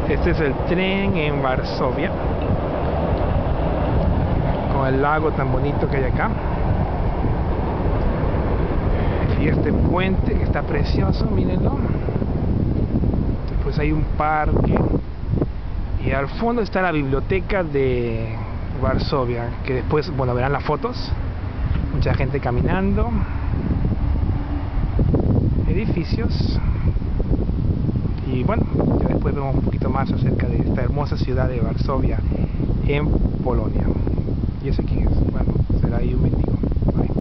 Este es el tren en Varsovia, con el lago tan bonito que hay acá. Y este puente que está precioso, mírenlo. Después hay un parque. Y al fondo está la biblioteca de Varsovia, que después, bueno, verán las fotos. Mucha gente caminando. Edificios. Y bueno, ya después vemos un poquito más acerca de esta hermosa ciudad de Varsovia en Polonia. ¿Y ese quién es? Bueno, será ahí un mendigo.